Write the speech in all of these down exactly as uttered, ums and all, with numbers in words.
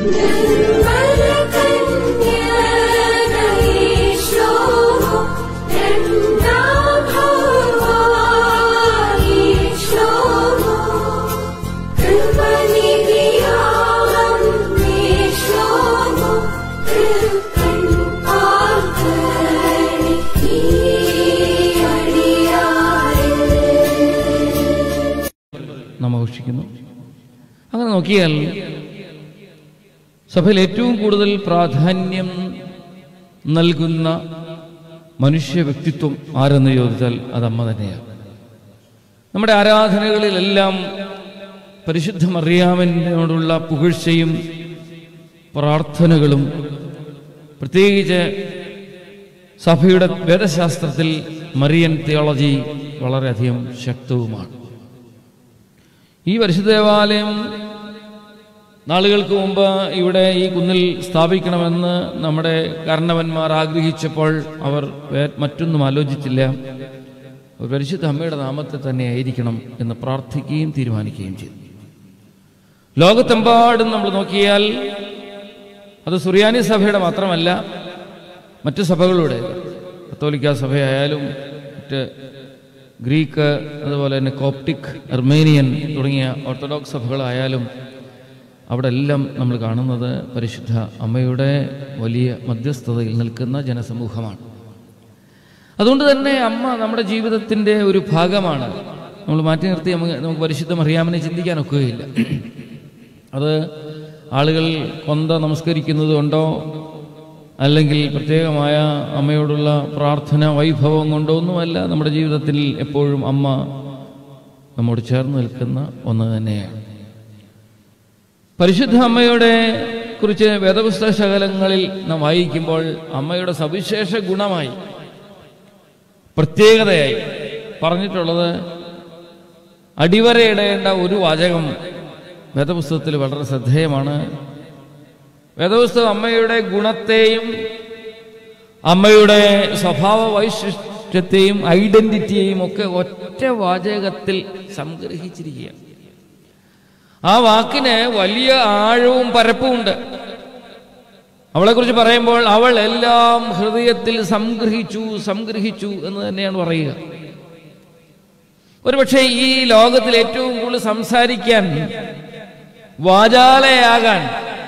അങ്ങനെ നോക്കിയാൽ സഭയിൽ ഏറ്റവും കൂടുതൽ പ്രാധാന്യം നൽകുന്ന മനുഷ്യ വ്യക്തിത്വം ആരെന്ന് ചോദിച്ചാൽ അത് അമ്മ തന്നെയാണ്. നമ്മുടെ ആരാധനകളിലെല്ലാം പരിശുദ്ധ മറിയാമിനോടുള്ള പുകഴ്ചയും പ്രാർത്ഥനകളും പ്രത്യേകിച്ച് സഭയുടെ വേദശാസ്ത്രത്തിൽ മറിയൻ തിയോളജി വളരെയധികം ശക്തവുമാണ്. ഈ പരിശുദ്ധ ദേവാലയം നാളുകൾക്ക് മുമ്പ് ഇവിടെ ഈ കുന്നിൽ സ്ഥാപിക്കണമെന്ന് നമ്മുടെ കാരണവന്മാർ ആഗ്രഹിച്ചപ്പോൾ അവർ മറ്റൊന്നും ആലോചിച്ചില്ല. ഒരു പരിശുദ്ധ അമ്മയുടെ നാമത്തിൽ തന്നെ ആയിരിക്കണം എന്ന് പ്രാർത്ഥിക്കുകയും തീരുമാനിക്കുകയും ചെയ്തു. ലോകത്തെമ്പാടും നമ്മൾ നോക്കിയാൽ അത് സുറിയാനി സഭയുടെ മാത്രമല്ല, മറ്റ് സഭകളുടെ, കത്തോലിക്ക സഭയായാലും മറ്റ് ഗ്രീക്ക്, അതുപോലെ തന്നെ കോപ്റ്റിക്, അർമേനിയൻ തുടങ്ങിയ ഓർത്തഡോക്സ് സഭകളായാലും അവിടെ എല്ലാം നമ്മൾ കാണുന്നത് പരിശുദ്ധ അമ്മയുടെ വലിയ മധ്യസ്ഥതയിൽ നിൽക്കുന്ന ജനസമൂഹമാണ്. അതുകൊണ്ട് തന്നെ അമ്മ നമ്മുടെ ജീവിതത്തിൻ്റെ ഒരു ഭാഗമാണ്. നമ്മൾ മാറ്റി നിർത്തി നമുക്ക് നമുക്ക് പരിശുദ്ധ മറിയാമിനെ ചിന്തിക്കാൻ ഒക്കുകയില്ല. അത് ആളുകൾ കൊന്ത നമസ്കരിക്കുന്നത് കൊണ്ടോ അല്ലെങ്കിൽ പ്രത്യേകമായ അമ്മയോടുള്ള പ്രാർത്ഥന വൈഭവം കൊണ്ടോ ഒന്നുമല്ല. നമ്മുടെ ജീവിതത്തിൽ എപ്പോഴും അമ്മ നമ്മോട് ചേർന്ന് നിൽക്കുന്ന ഒന്ന് തന്നെയാണ്. പരിശുദ്ധ അമ്മയുടെ കുറിച്ച് വേദപുസ്തക ശകലങ്ങളിൽ നാം വായിക്കുമ്പോൾ അമ്മയുടെ സവിശേഷ ഗുണമായി, പ്രത്യേകതയായി പറഞ്ഞിട്ടുള്ളത് അടിവരയിടേണ്ട ഒരു വാചകം വേദപുസ്തകത്തിൽ വളരെ ശ്രദ്ധേയമാണ്. വേദപുസ്തകം അമ്മയുടെ ഗുണത്തെയും അമ്മയുടെ സ്വഭാവ വൈശിഷ്ട്യത്തെയും ഐഡന്റിറ്റിയെയും ഒക്കെ ഒറ്റ വാചകത്തിൽ സംഗ്രഹിച്ചിരിക്കുകയാണ്. ആ വാക്കിന് വലിയ ആഴവും പരപ്പുമുണ്ട്. അവളെക്കുറിച്ച് പറയുമ്പോൾ അവൾ എല്ലാം ഹൃദയത്തിൽ സംഗ്രഹിച്ചു സംഗ്രഹിച്ചു എന്ന് തന്നെയാണ് പറയുക. ഒരുപക്ഷെ ഈ ലോകത്തിൽ ഏറ്റവും കൂടുതൽ സംസാരിക്കാൻ, വാചാലയാകാൻ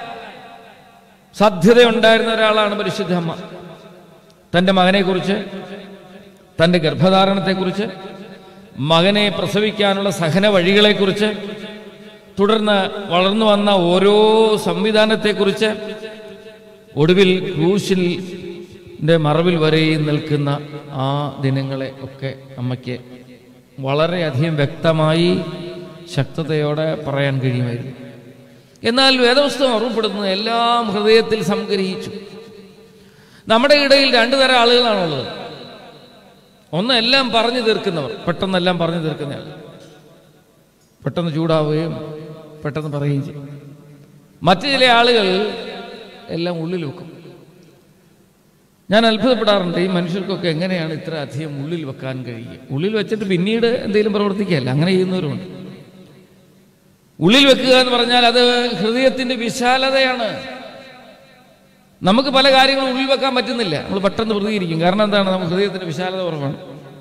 സാധ്യതയുണ്ടായിരുന്ന ഒരാളാണ് പരിശുദ്ധ അമ്മ. തൻ്റെ മകനെക്കുറിച്ച്, തൻ്റെ ഗർഭധാരണത്തെക്കുറിച്ച്, മകനെ പ്രസവിക്കാനുള്ള സഹന വഴികളെക്കുറിച്ച്, തുടർന്ന് വളർന്നു വന്ന ഓരോ സംവിധാനത്തെക്കുറിച്ച്, ഒടുവിൽ ക്രൂശിൻ്റെ മറവിൽ വരെയും നിൽക്കുന്ന ആ ദിനങ്ങളെ ഒക്കെ അമ്മയ്ക്ക് വളരെയധികം വ്യക്തമായി ശക്തതയോടെ പറയാൻ കഴിയുമായിരുന്നു. എന്നാൽ വേദപുസ്തകം ഓർമ്മപ്പെടുന്നത് എല്ലാം ഹൃദയത്തിൽ സംഗ്രഹിച്ചു. നമ്മുടെ ഇടയിൽ രണ്ടു തരം ആളുകളാണുള്ളത്. ഒന്ന് എല്ലാം പറഞ്ഞു തീർക്കുന്നവർ, പെട്ടെന്നെല്ലാം പറഞ്ഞു തീർക്കുന്നയാൾ, പെട്ടെന്ന് ചൂടാവുകയും പെട്ടെന്ന് പറയുകയും ചെയ്യും. മറ്റു ചില ആളുകൾ എല്ലാം ഉള്ളിൽ വെക്കും. ഞാൻ അത്ഭുതപ്പെടാറുണ്ട്, ഈ മനുഷ്യർക്കൊക്കെ എങ്ങനെയാണ് ഇത്ര അധികം ഉള്ളിൽ വെക്കാൻ കഴിയുക? ഉള്ളിൽ വെച്ചിട്ട് പിന്നീട് എന്തെങ്കിലും പ്രവർത്തിക്കുകയല്ല, അങ്ങനെ ചെയ്യുന്നവരുണ്ട്. ഉള്ളിൽ വെക്കുക എന്ന് പറഞ്ഞാൽ അത് ഹൃദയത്തിന്റെ വിശാലതയാണ്. നമുക്ക് പല കാര്യങ്ങളും ഉള്ളിൽ വെക്കാൻ പറ്റുന്നില്ല, നമ്മൾ പെട്ടെന്ന് പ്രതികരിക്കും. കാരണം എന്താണ്? നമുക്ക് ഹൃദയത്തിന്റെ വിശാലത കുറവാണ്.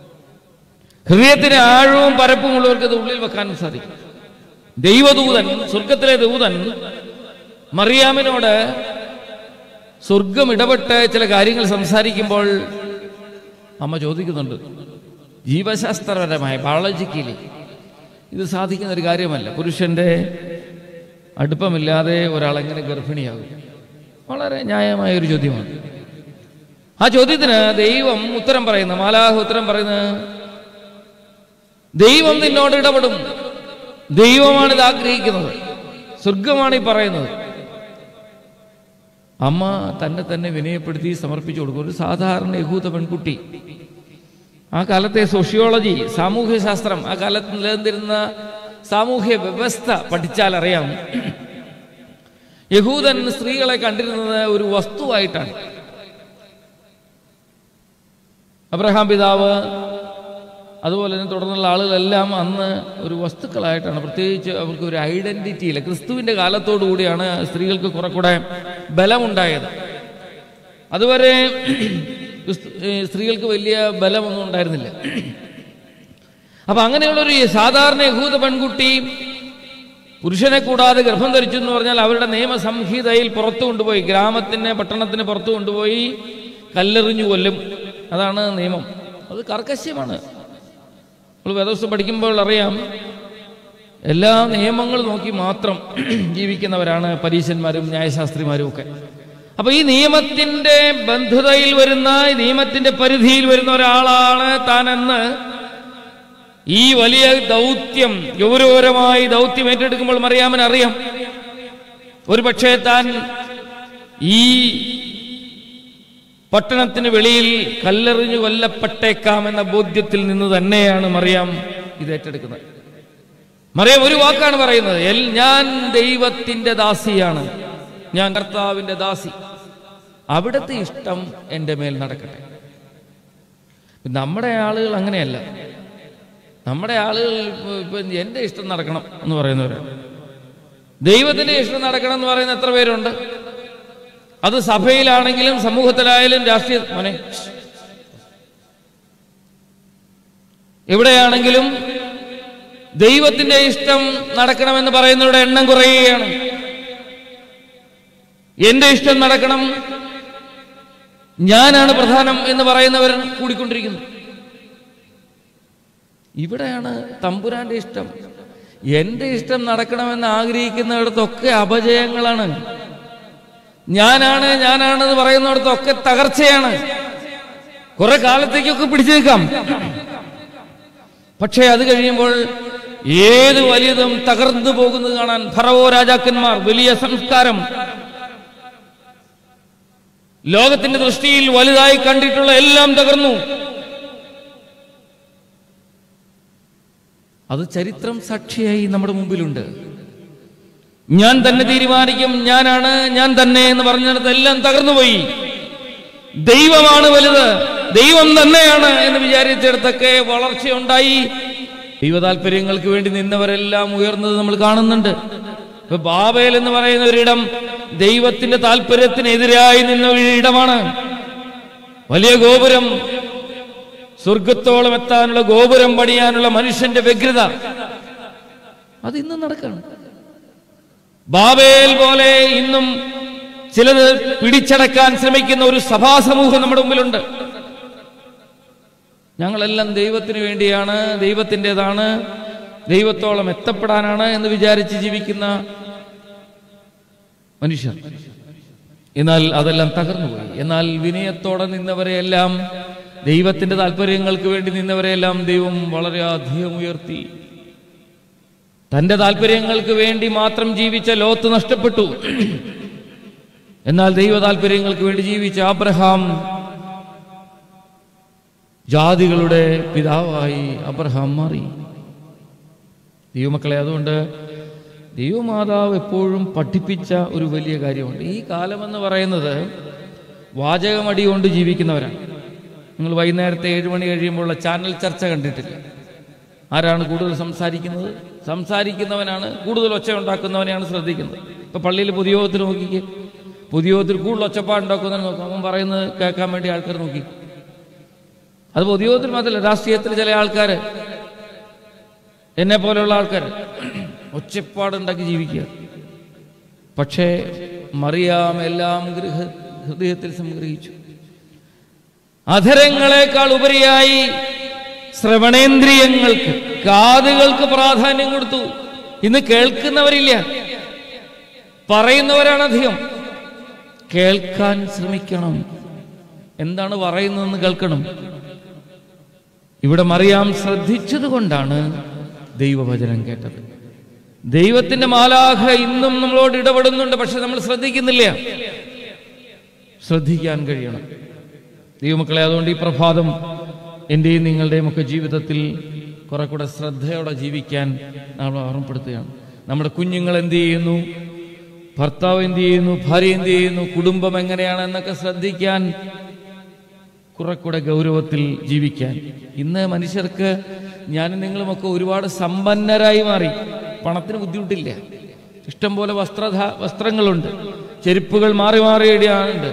ഹൃദയത്തിന് ആഴവും പരപ്പും ഉള്ളവർക്ക് അത് ഉള്ളിൽ വെക്കാനും സാധിക്കും. ദൈവദൂതൻ, സ്വർഗത്തിലെ ദൂതൻ മറിയാമിനോട് സ്വർഗം ഇടപെട്ട് ചില കാര്യങ്ങൾ സംസാരിക്കുമ്പോൾ അമ്മ ചോദിക്കുന്നുണ്ട്, ജീവശാസ്ത്രപരമായ ബയോളജിക്കലി ഇത് സാധിക്കുന്ന ഒരു കാര്യമല്ല. പുരുഷന്റെ അടുപ്പമില്ലാതെ ഒരാളെങ്ങനെ ഗർഭിണിയാകും? വളരെ ന്യായമായ ഒരു ചോദ്യമാണ്. ആ ചോദ്യത്തിന് ദൈവം ഉത്തരം പറയുന്ന, മാലാഖ ഉത്തരം പറയുന്നത്, ദൈവം നിന്നോട് ഇടപെടും, ദൈവമാണ് ഇത് ആഗ്രഹിക്കുന്നത്, സ്വർഗമാണ് ഈ പറയുന്നത്. അമ്മ തന്നെ തന്നെ വിനയപ്പെടുത്തി സമർപ്പിച്ചു കൊടുക്കും. ഒരു സാധാരണ യഹൂദ പെൺകുട്ടി, ആ കാലത്തെ സോഷ്യോളജി, സാമൂഹ്യ ശാസ്ത്രം, ആ കാലത്ത് നിലനിന്നിരുന്ന സാമൂഹ്യ വ്യവസ്ഥ പഠിച്ചാൽ അറിയാം, യഹൂദൻ സ്ത്രീകളെ കണ്ടിരുന്നത് ഒരു വസ്തുവായിട്ടാണ്. അബ്രഹാം പിതാവ് അതുപോലെ തന്നെ തുടർന്നുള്ള ആളുകളെല്ലാം അന്ന് ഒരു വസ്തുക്കളായിട്ടാണ്, പ്രത്യേകിച്ച് അവർക്ക് ഒരു ഐഡന്റിറ്റി ഇല്ല. ക്രിസ്തുവിൻ്റെ കാലത്തോടു കൂടിയാണ് സ്ത്രീകൾക്ക് കുറെ കൂടെ ബലമുണ്ടായത്. അതുവരെ സ്ത്രീകൾക്ക് വലിയ ബലമൊന്നും ഉണ്ടായിരുന്നില്ല. അപ്പൊ അങ്ങനെയുള്ളൊരു സാധാരണ യഹൂദ പെൺകുട്ടി പുരുഷനെ കൂടാതെ ഗർഭം ധരിച്ചു എന്ന് പറഞ്ഞാൽ അവരുടെ നിയമസംഹിതയിൽ പുറത്തു കൊണ്ടുപോയി, ഗ്രാമത്തിന് പട്ടണത്തിന് പുറത്തു കൊണ്ടുപോയി കല്ലെറിഞ്ഞു കൊല്ലും. അതാണ് നിയമം. അത് കർക്കശ്യമാണ്. നമ്മൾ വേദപുസ്തകം പഠിക്കുമ്പോൾ അറിയാം, എല്ലാ നിയമങ്ങളും നോക്കി മാത്രം ജീവിക്കുന്നവരാണ് പരീശന്മാരും ന്യായശാസ്ത്രിമാരും ഒക്കെ. അപ്പൊ ഈ നിയമത്തിന്റെ ബന്ധുതയിൽ വരുന്ന, നിയമത്തിന്റെ പരിധിയിൽ വരുന്ന ഒരാളാണ് താനെന്ന് ഈ വലിയ ദൗത്യം, ഗൗരവകരമായി ദൗത്യം ഏറ്റെടുക്കുമ്പോൾ മറിയാമൻ അറിയാം, ഒരു പക്ഷേ താൻ ഈ പട്ടണത്തിന് വെളിയിൽ കല്ലെറിഞ്ഞു കൊല്ലപ്പെട്ടേക്കാമെന്ന ബോധ്യത്തിൽ നിന്ന് തന്നെയാണ് മറിയാം ഇത് ഏറ്റെടുക്കുന്നത്. മറിയാം ഒരു വാക്കാണ് പറയുന്നത്, ഞാൻ ദൈവത്തിന്റെ ദാസിയാണ്, ഞാൻ കർത്താവിന്റെ ദാസി, അവിടുത്തെ ഇഷ്ടം എൻ്റെ മേൽ നടക്കട്ടെ. നമ്മുടെ ആളുകൾ അങ്ങനെയല്ല. നമ്മുടെ ആളുകൾ ഇപ്പം എൻ്റെ ഇഷ്ടം നടക്കണം എന്ന് പറയുന്നവരാണ്. ദൈവത്തിന്റെ ഇഷ്ടം നടക്കണം എന്ന് പറയുന്ന എത്ര പേരുണ്ട്? അത് സഭയിലാണെങ്കിലും സമൂഹത്തിലായാലും രാഷ്ട്രീയ മോനെ എവിടെയാണെങ്കിലും ദൈവത്തിന്റെ ഇഷ്ടം നടക്കണമെന്ന് പറയുന്നവരുടെ എണ്ണം കുറയുകയാണ്. എന്റെ ഇഷ്ടം നടക്കണം, ഞാനാണ് പ്രധാനം എന്ന് പറയുന്നവർ കൂടിക്കൊണ്ടിരിക്കുന്നു. ഇവിടെയാണ് തമ്പുരാന്റെ ഇഷ്ടം. എന്റെ ഇഷ്ടം നടക്കണമെന്ന് ആഗ്രഹിക്കുന്നിടത്തൊക്കെ അപജയങ്ങളാണ്. ഞാനാണ് ഞാനാണെന്ന് പറയുന്നിടത്തൊക്കെ തകർച്ചയാണ്. കുറെ കാലത്തേക്കൊക്കെ പിടിച്ചു നിൽക്കാം, പക്ഷേ അത് കഴിയുമ്പോൾ ഏത് വലിയതും തകർന്നു പോകുന്നത് കാണാൻ ഫറവോ രാജാക്കന്മാർ, വലിയ സംസ്കാരം, ലോകത്തിന്റെ ദൃഷ്ടിയിൽ വലുതായി കണ്ടിട്ടുള്ള എല്ലാം തകർന്നു. അത് ചരിത്രം സാക്ഷിയായി നമ്മുടെ മുമ്പിലുണ്ട്. ഞാൻ തന്നെ തീരുമാനിക്കും, ഞാനാണ് ഞാൻ തന്നെ എന്ന് പറഞ്ഞിടത്ത് എല്ലാം തകർന്നുപോയി. ദൈവമാണ് വലുത്, ദൈവം തന്നെയാണ് എന്ന് വിചാരിച്ചിടത്തൊക്കെ വളർച്ചയുണ്ടായി. ദൈവ താല്പര്യങ്ങൾക്ക് വേണ്ടി നിന്നവരെല്ലാം ഉയർന്നത് നമ്മൾ കാണുന്നുണ്ട്. ഇപ്പൊ ബാബേൽ എന്ന് പറയുന്ന ഒരിടം ദൈവത്തിന്റെ താല്പര്യത്തിനെതിരായി നിന്ന ഒരിടമാണ്. വലിയ ഗോപുരം, സ്വർഗത്തോളം എത്താനുള്ള ഗോപുരം പണിയാനുള്ള മനുഷ്യന്റെ വ്യഗ്രത, അത് ഇന്നും നടക്കണം. ബാബേൽ പോലെ ഇന്നും ചിലത് പിടിച്ചടക്കാൻ ശ്രമിക്കുന്ന ഒരു സഭാ സമൂഹം നമ്മുടെ മുമ്പിലുണ്ട്. ഞങ്ങളെല്ലാം ദൈവത്തിന് വേണ്ടിയാണ്, ദൈവത്തിൻ്റെതാണ്, ദൈവത്തോളം എത്തപ്പെടാനാണ് എന്ന് വിചാരിച്ച് ജീവിക്കുന്ന മനുഷ്യർ. എന്നാൽ അതെല്ലാം തകർന്നുപോയി. എന്നാൽ വിനയത്തോടെ നിന്നവരെയെല്ലാം, ദൈവത്തിന്റെ താല്പര്യങ്ങൾക്ക് വേണ്ടി നിന്നവരെയെല്ലാം ദൈവം വളരെ അധികം ഉയർത്തി. തന്റെ താല്പര്യങ്ങൾക്ക് വേണ്ടി മാത്രം ജീവിച്ച ലോത്ത് നഷ്ടപ്പെട്ടു. എന്നാൽ ദൈവ താല്പര്യങ്ങൾക്ക് വേണ്ടി ജീവിച്ച അബ്രഹാം, ജാതികളുടെ പിതാവായി അബ്രഹാം മാറി. ദൈവമക്കളെ, അതുകൊണ്ട് ദൈവമാതാവ് എപ്പോഴും പഠിപ്പിച്ച ഒരു വലിയ കാര്യമുണ്ട്. ഈ കാലമെന്ന് പറയുന്നത് വാചകമടി കൊണ്ട് ജീവിക്കുന്നവരാണ്. നിങ്ങൾ വൈകുന്നേരത്തെ ഏഴ് മണി കഴിയുമ്പോഴുള്ള ചാനൽ ചർച്ച കണ്ടിട്ടില്ല? ആരാണ് കൂടുതൽ സംസാരിക്കുന്നത്? സംസാരിക്കുന്നവനാണ് കൂടുതൽ ഒച്ച ഉണ്ടാക്കുന്നവനെയാണ് ശ്രദ്ധിക്കുന്നത്. ഇപ്പൊ പള്ളിയിൽ പൊതുയോഗത്തിൽ നോക്കിക്കേ, പൊതുയോഗത്തിൽ കൂടുതൽ ഒച്ചപ്പാടുണ്ടാക്കുന്നവനെ നോക്കും. അവൻ പറയുന്നത് കേൾക്കാൻ വേണ്ടി ആൾക്കാർ നോക്കി. അത് പൊതുയോഗത്തിൽ മാത്രമല്ല, രാഷ്ട്രീയത്തിൽ ചില ആൾക്കാർ, എന്നെ പോലെയുള്ള ആൾക്കാർ ഒച്ചപ്പാടുണ്ടാക്കി ജീവിക്കുക. പക്ഷേ മറിയാം എല്ലാം ഹൃദയത്തിൽ സംഗ്രഹിച്ചു. അധരങ്ങളെക്കാൾ ഉപരിയായി ശ്രവണേന്ദ്രിയങ്ങൾക്ക്, കാതുകൾക്ക് പ്രാധാന്യം കൊടുത്തു. ഇന്ന് കേൾക്കുന്നവരില്ല, പറയുന്നവരാണ് അധികം. കേൾക്കാൻ ശ്രമിക്കണം, എന്താണ് പറയുന്നതെന്ന് കേൾക്കണം. ഇവിടെ മറിയാം ശ്രദ്ധിച്ചത് കൊണ്ടാണ് ദൈവവചനം കേട്ടത്. ദൈവത്തിന്റെ മാലാഖ ഇന്നും നമ്മളോട് ഇടപെടുന്നുണ്ട്, പക്ഷെ നമ്മൾ ശ്രദ്ധിക്കുന്നില്ല. ശ്രദ്ധിക്കാൻ കഴിയണം ദൈവമക്കളെ. അതുകൊണ്ട് ഈ പ്രഭാതം എൻ്റെയും നിങ്ങളുടെയും ഒക്കെ ജീവിതത്തിൽ കുറെ കൂടെ ശ്രദ്ധയോടെ ജീവിക്കാൻ നമ്മൾ ഓർമ്മപ്പെടുത്തുകയാണ്. നമ്മുടെ കുഞ്ഞുങ്ങൾ എന്ത് ചെയ്യുന്നു, ഭർത്താവ് എന്ത് ചെയ്യുന്നു, ഭാര്യ എന്ത് ചെയ്യുന്നു, കുടുംബം എങ്ങനെയാണ് എന്നൊക്കെ ശ്രദ്ധിക്കാൻ കുറെ കൂടെ ഗൗരവത്തിൽ ജീവിക്കാൻ. ഇന്ന് മനുഷ്യർക്ക് ഞാനും നിങ്ങളുമൊക്കെ ഒരുപാട് സമ്പന്നരായി മാറി. പണത്തിന് ബുദ്ധിമുട്ടില്ല. ഇഷ്ടം പോലെ വസ്ത്രധാ വസ്ത്രങ്ങളുണ്ട്, ചെരുപ്പുകൾ മാറി മാറി ഇടാനുണ്ട്,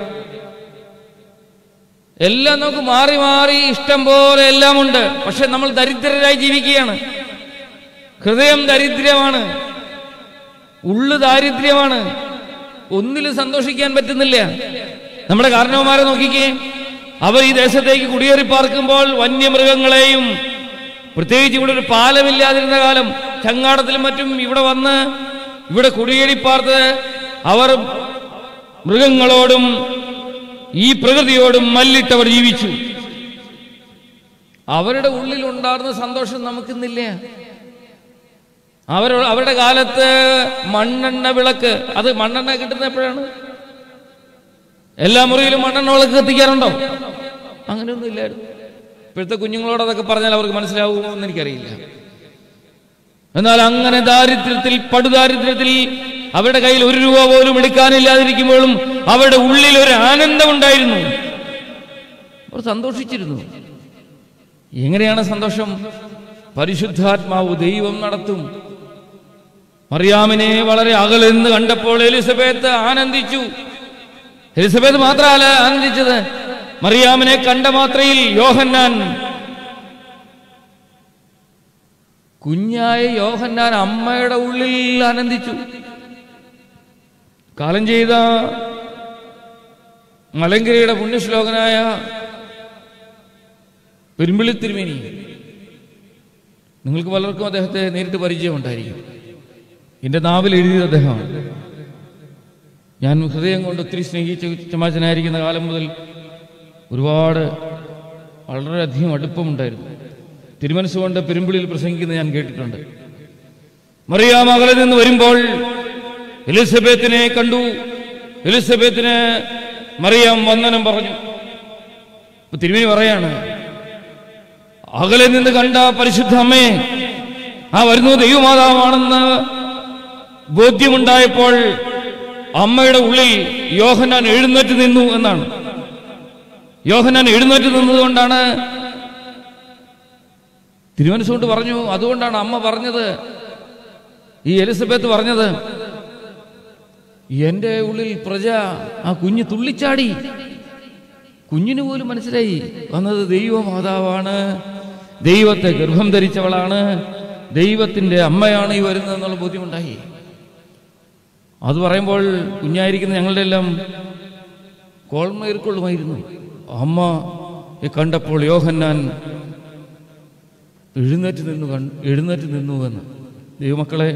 എല്ലാം നമുക്ക് മാറി മാറി ഇഷ്ടം പോലെ എല്ലാം ഉണ്ട്. പക്ഷെ നമ്മൾ ദരിദ്രരായി ജീവിക്കുകയാണ്. ഹൃദയം ദരിദ്രമാണ്, ഉള്ളു ദാരിദ്ര്യമാണ്, ഒന്നിലും സന്തോഷിക്കാൻ പറ്റുന്നില്ല. നമ്മുടെ കാരണവന്മാരെ നോക്കിക്കേ, അവർ ഈ ദേശത്തേക്ക് കുടിയേറി പാർക്കുമ്പോൾ വന്യമൃഗങ്ങളെയും, പ്രത്യേകിച്ച് ഇവിടെ ഒരു പാലമില്ലാതിരുന്ന കാലം, ചങ്ങാടത്തിലും മറ്റും ഇവിടെ വന്ന് ഇവിടെ കുടിയേറി പാർത്ത് അവർ മൃഗങ്ങളോടും ഈ പ്രകൃതിയോടും മല്ലിട്ടവർ ജീവിച്ചു. അവരുടെ ഉള്ളിൽ ഉണ്ടായിരുന്ന സന്തോഷം നമുക്കിന്നില്ല. അവർ അവരുടെ കാലത്ത് മണ്ണെണ്ണ വിളക്ക്, അത് മണ്ണെണ്ണ കിട്ടുന്ന എപ്പോഴാണ്? എല്ലാ മുറിയിലും മണ്ണെണ്ണ വിളക്ക് കത്തിക്കാറുണ്ടോ? അങ്ങനെയൊന്നും ഇല്ലായിരുന്നു. ഇപ്പോഴത്തെ കുഞ്ഞുങ്ങളോട് അതൊക്കെ പറഞ്ഞാൽ അവർക്ക് മനസ്സിലാവുമോ എന്ന് എനിക്കറിയില്ല. എന്നാൽ അങ്ങനെ ദാരിദ്ര്യത്തിൽ, പടുദാരിദ്ര്യത്തിൽ അവരുടെ കയ്യിൽ ഒരു രൂപ പോലും എടുക്കാനില്ലാതിരിക്കുമ്പോഴും അവരുടെ ഉള്ളിൽ ഒരു ആനന്ദമുണ്ടായിരുന്നു. അവർ സന്തോഷിച്ചിരുന്നു. എങ്ങനെയാണ് സന്തോഷം? പരിശുദ്ധാത്മാവ് ദൈവം നടത്തും. മറിയാമിനെ വളരെ അകലെ നിന്ന് കണ്ടപ്പോൾ എലിസബത്ത് ആനന്ദിച്ചു. എലിസബത്ത് മാത്രമല്ല ആനന്ദിച്ചത്, മറിയാമിനെ കണ്ട മാത്രയിൽ യോഹന്നാൻ, കുഞ്ഞായ യോഹന്നാൻ അമ്മയുടെ ഉള്ളിൽ ആനന്ദിച്ചു. കാലം ചെയ്ത മലങ്കരയുടെ പുണ്യശ്ലോകനായ പെരുമ്പിളി തിരുമേനി, നിങ്ങൾക്ക് പലർക്കും അദ്ദേഹത്തെ നേരിട്ട് പരിചയമുണ്ടായിരിക്കും. എൻ്റെ നാവിൽ എഴുതിയത് അദ്ദേഹമാണ്. ഞാൻ ഹൃദയം കൊണ്ട് ഒത്തിരി സ്നേഹിച്ച ചമാച്ചനായിരിക്കുന്ന കാലം മുതൽ ഒരുപാട് വളരെയധികം അടുപ്പമുണ്ടായിരുന്നു. തിരുമനസ്സുകൊണ്ട് പെരുമ്പിളിയിൽ പ്രസംഗിക്കുന്നത് ഞാൻ കേട്ടിട്ടുണ്ട്. മറിയാം അകലെ നിന്ന് വരുമ്പോൾ എലിസബത്തിനെ കണ്ടു. എലിസബത്തിന് മറിയാം വന്ദനം പറഞ്ഞു. തിരുമേനി പറയാണ്, അകലെ നിന്ന് കണ്ട പരിശുദ്ധ അമ്മയെ, ആ വരുന്നത് ദൈവമാതാവാണെന്ന് ബോധ്യമുണ്ടായപ്പോൾ അമ്മയുടെ ഉള്ളിൽ യോഹന്നാൻ എഴുന്നേറ്റ് നിന്നു എന്നാണ്. യോഹന്നാൻ എഴുന്നേറ്റ് നിന്നതുകൊണ്ടാണ് തിരുമനസ്സുകൊണ്ട് പറഞ്ഞു. അതുകൊണ്ടാണ് അമ്മ പറഞ്ഞത്, ഈ എലിസബത്ത് പറഞ്ഞത്, എന്റെ ഉള്ളിൽ പ്രജ, ആ കുഞ്ഞ് തുള്ളിച്ചാടി. കുഞ്ഞിന് പോലും മനസ്സിലായി വന്നത് ദൈവമാതാവാണ്, ദൈവത്തെ ഗർഭം ധരിച്ചവളാണ്, ദൈവത്തിന്റെ അമ്മയാണ് ഈ വരുന്നത് എന്നുള്ള ബോധ്യമുണ്ടായി. അത് പറയുമ്പോൾ കുഞ്ഞായിരിക്കുന്ന ഞങ്ങളുടെ എല്ലാം കോൾമയിർക്കൊള്ളുമായിരുന്നു. അമ്മ കണ്ടപ്പോൾ യോഹന്നാൻ എഴുന്നേറ്റ് നിന്നു എഴുന്നേറ്റ് നിന്നു എന്ന്. ദൈവമക്കളെ,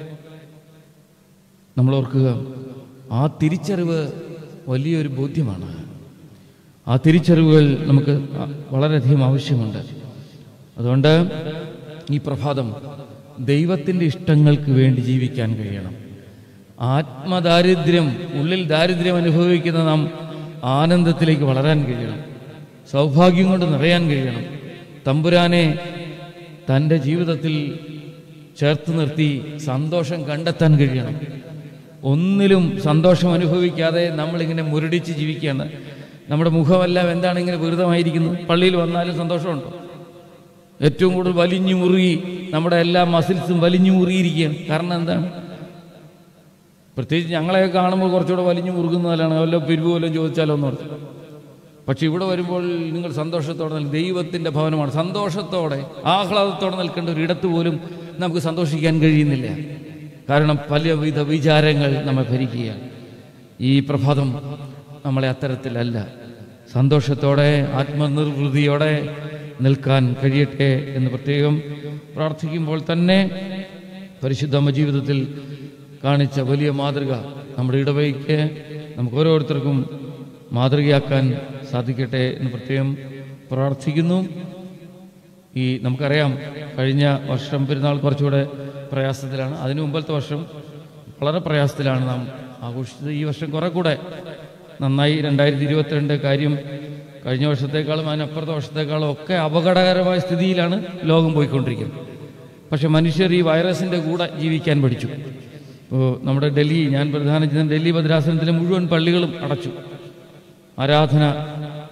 നമ്മൾ ഓർക്കുക, ആ തിരിച്ചറിവ് വലിയൊരു ബോധ്യമാണ്. ആ തിരിച്ചറിവുകൾ നമുക്ക് വളരെയധികം ആവശ്യമുണ്ട്. അതുകൊണ്ട് ഈ പ്രഭാതം ദൈവത്തിൻ്റെ ഇഷ്ടങ്ങൾക്ക് വേണ്ടി ജീവിക്കാൻ കഴിയണം. ആത്മദാരിദ്ര്യം, ഉള്ളിൽ ദാരിദ്ര്യം അനുഭവിക്കുന്ന നാം ആനന്ദത്തിലേക്ക് വളരാൻ കഴിയണം. സൗഭാഗ്യം കൊണ്ട് നിറയാൻ കഴിയണം. തമ്പുരാനെ തൻ്റെ ജീവിതത്തിൽ ചേർത്ത് നിർത്തി സന്തോഷം കണ്ടെത്താൻ കഴിയണം. ഒന്നിലും സന്തോഷം അനുഭവിക്കാതെ നമ്മളിങ്ങനെ മുരടിച്ച് ജീവിക്കുകയാണ്. നമ്മുടെ മുഖമെല്ലാം എന്താണ് ഇങ്ങനെ വികൃതമായിരിക്കുന്നത്? പള്ളിയിൽ വന്നാലും സന്തോഷമുണ്ടോ? ഏറ്റവും കൂടുതൽ വലിഞ്ഞു മുറുകി നമ്മുടെ എല്ലാ മസിൽസും വലിഞ്ഞു മുറുകിയിരിക്കുകയാണ്. കാരണം എന്താണ്? പ്രത്യേകിച്ച് ഞങ്ങളെയൊക്കെ കാണുമ്പോൾ കുറച്ചുകൂടെ വലിഞ്ഞു മുറുകുന്നതിലാണ്, വല്ല പിരിവ് പോലും ചോദിച്ചാലോ എന്ന് ഓർത്ത്. പക്ഷെ ഇവിടെ വരുമ്പോൾ നിങ്ങൾ സന്തോഷത്തോടെ നിൽക്കും. ദൈവത്തിൻ്റെ ഭവനമാണ്. സന്തോഷത്തോടെ ആഹ്ലാദത്തോടെ നിൽക്കേണ്ട ഒരു ഇടത്ത് പോലും നമുക്ക് സന്തോഷിക്കാൻ കഴിയുന്നില്ല. കാരണം പലവിധ വിചാരങ്ങൾ നമ്മെ ഭരിക്കുകയാണ്. ഈ പ്രഭാതം നമ്മളെ അത്തരത്തിലല്ല, സന്തോഷത്തോടെ ആത്മനിർവൃതിയോടെ നിൽക്കാൻ കഴിയട്ടെ എന്ന് പ്രത്യേകം പ്രാർത്ഥിക്കുമ്പോൾ തന്നെ പരിശുദ്ധ ജീവിതത്തിൽ കാണിച്ച വലിയ മാതൃക നമ്മുടെ ഇടവയ്ക്ക് നമുക്ക് ഓരോരുത്തർക്കും മാതൃകയാക്കാൻ സാധിക്കട്ടെ എന്ന് പ്രത്യേകം പ്രാർത്ഥിക്കുന്നു. ഈ നമുക്കറിയാം, കഴിഞ്ഞ വർഷം പെരുന്നാൾ കുറച്ചുകൂടെ പ്രയാസത്തിലാണ്. അതിനു മുമ്പത്തെ വർഷം വളരെ പ്രയാസത്തിലാണ് നാം ആഘോഷിച്ചത്. ഈ വർഷം കുറെ കൂടെ നന്നായി. രണ്ടായിരത്തി ഇരുപത്തിരണ്ട് കാര്യം കഴിഞ്ഞ വർഷത്തേക്കാളും അതിനപ്പുറത്തെ വർഷത്തേക്കാളും ഒക്കെ അപകടകരമായ സ്ഥിതിയിലാണ് ലോകം പോയിക്കൊണ്ടിരിക്കുന്നത്. പക്ഷെ മനുഷ്യർ ഈ വൈറസിൻ്റെ കൂടെ ജീവിക്കാൻ പഠിച്ചു. ഇപ്പോൾ നമ്മുടെ ഡൽഹി, ഞാൻ പ്രധാനം ചെയ്യുന്ന ഡൽഹി ഭദ്രാസനത്തിലെ മുഴുവൻ പള്ളികളും അടച്ചു. ആരാധന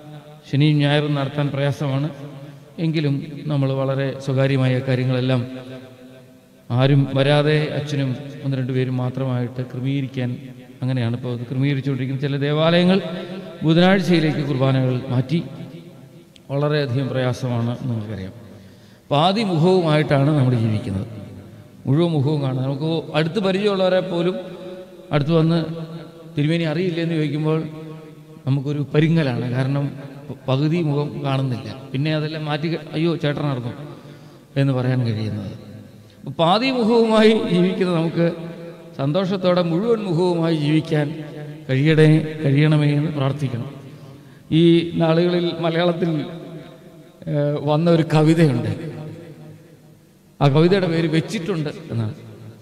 ശനിയും ഞായറും നടത്താൻ പ്രയാസമാണ്. എങ്കിലും നമ്മൾ വളരെ സ്വകാര്യമായ കാര്യങ്ങളെല്ലാം ആരും വരാതെ അച്ഛനും ഒന്ന് രണ്ട് പേരും മാത്രമായിട്ട് ക്രമീകരിക്കാൻ അങ്ങനെയാണ് ഇപ്പോൾ അത് ക്രമീകരിച്ചുകൊണ്ടിരിക്കുന്നത്. ചില ദേവാലയങ്ങൾ ബുധനാഴ്ചയിലേക്ക് കുർബാനകൾ മാറ്റി. വളരെയധികം പ്രയാസമാണ് നിങ്ങൾക്കറിയാം. പാതി മുഖവുമായിട്ടാണ് നമ്മൾ ജീവിക്കുന്നത്. മുഴുവൻ മുഖവും കാണുന്നത്. നമുക്ക് അടുത്ത് പരിചയമുള്ളവരെ പോലും അടുത്ത് വന്ന് തിരുമേനി അറിയില്ലെന്ന് ചോദിക്കുമ്പോൾ നമുക്കൊരു പരിങ്ങലാണ്. കാരണം പകുതി മുഖം കാണുന്നില്ല. പിന്നെ അതെല്ലാം മാറ്റി അയ്യോ ചേട്ടൻ നടന്നു എന്ന് പറയാൻ കഴിയുന്നത്. പാതി മുഖവുമായി ജീവിക്കുന്ന നമുക്ക് സന്തോഷത്തോടെ മുഴുവൻ മുഖവുമായി ജീവിക്കാൻ കഴിയണേ കഴിയണമേ എന്ന് പ്രാർത്ഥിക്കണം. ഈ നാളുകളിൽ മലയാളത്തിൽ വന്ന ഒരു കവിതയുണ്ട്. ആ കവിതയുടെ പേര് വെച്ചിട്ടുണ്ട് എന്നാണ്.